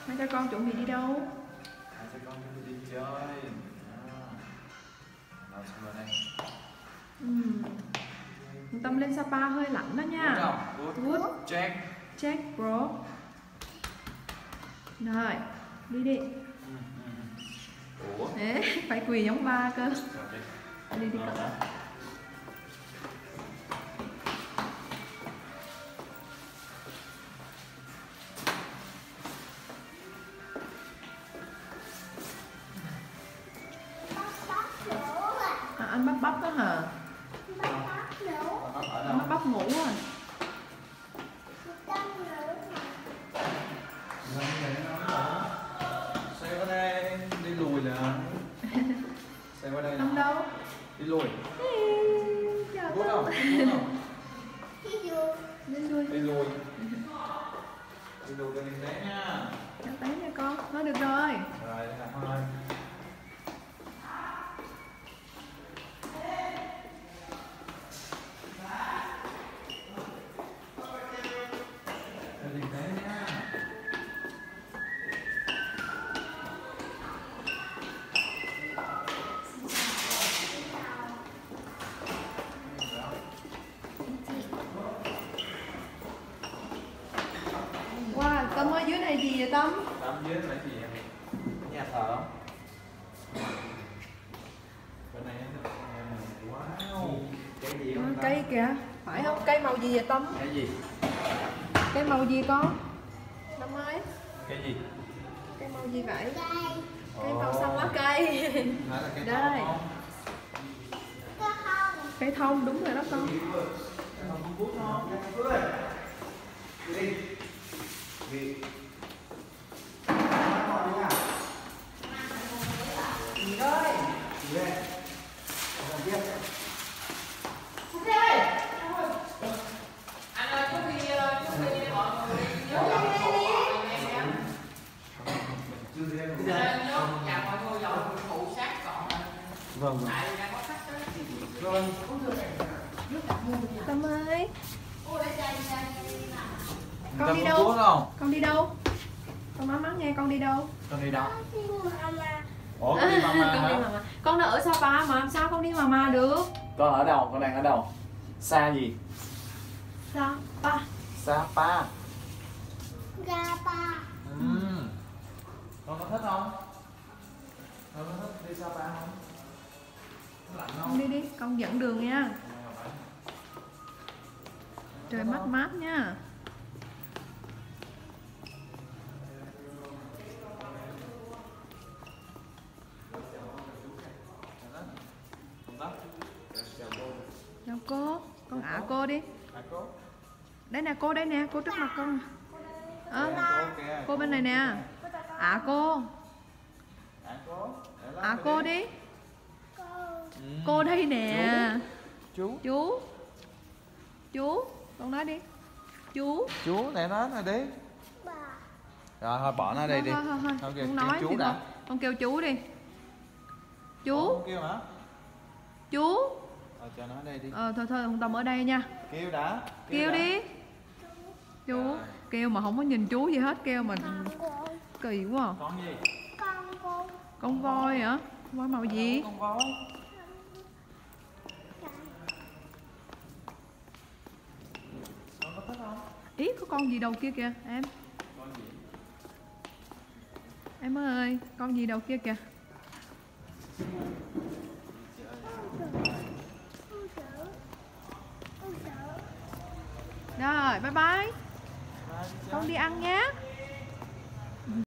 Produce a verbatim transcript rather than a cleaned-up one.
Hai cha con chuẩn bị đi đâu? Hai cha con chuẩn bị đi chơi. Nào xem vào đây. Ừm. Tâm lên Sapa hơi lạnh đó nha. Good. Check. Check bro. Rồi, đi đi. Ủa? Ê, phải quỳ giống ba cơ. Đi đi đi cậu. À, anh bắp bắp đó hả? Anh bắp bắp ngủ rồi. Xe qua đây, đi lùi là. Xe qua đây. Tâm đâu? Đi lùi. Chào Good Tâm. không? Good không? Đi lùi. Đi lùi. Đi lùi lên té nha. Chào té nha con. Nói được rồi. Rồi, đây là thôi. Wow, Tâm ơi dưới này gì vậy Tâm? Tâm dưới là gì em? Nhà thờ không? Bên này wow. Cây gì không? À, cây kìa, phải không? Cây màu gì vậy Tâm? Cái gì? Cây màu gì con? Tâm ơi, Cái gì? cây màu gì vậy? Cây màu xanh lá cây. Nói là cây Đây. thông không? Cây thông đúng rồi đó con. Cây thông Trung Quốc không? Đi. Đi. Gì ơi? Gì đây? Làm tiếp. Anh ơi, trước khi trước khi mọi người đi nhớ dọn sổ anh em nhé. Nhớ nhà mọi người dọn phụ sát gọn. Vâng vâng. Tại đang có khách đó. Vâng. Tâm ơi, Ủa để chơi chơi. con đi đâu? Con đi đâu? Con nói mắng nghe con đi đâu? Con đi đâu? Ủa con đi À, mama con đi hả? mama. Con đã ở Sapa mà làm sao con đi mama được? Con ở đâu? Con đang ở đâu? Xa gì? Sapa. Sapa. Ừm. Con có thích không? Con có thích đi Sapa không? Có lạnh Con không? đi đi, con dẫn đường nha. Trời mát mát nha. Chào cô, con ả cô đi. Đây nè cô, đây nè, cô trước mặt con. À, cô bên này nè. Ả cô. Ả cô đi. Cô đây nè. Chú. Chú. Chú, con nói đi. Chú. Chú này nói này đi. Rồi thôi bỏ nó đây đi. Thôi thôi thôi, Thôi kìa, con kêu nói chú thì đã. con, con kêu chú đi. Chú. Ủa, kêu hả? Chú. Ờ cho nó đây đi. Ờ thôi thôi, con Tâm ở đây nha. Kêu đã. Kêu đã. đi. Chú. Rồi. Kêu mà không có nhìn chú gì hết, kêu mà kỳ quá à. Con gì? Con voi hả? Voi màu gì? Con voi. Con có thích không? Ý có con gì đầu kia kìa em. Con gì? Em ơi, con gì đầu kia kìa. Rồi, bye bye. Con đi ăn nhé.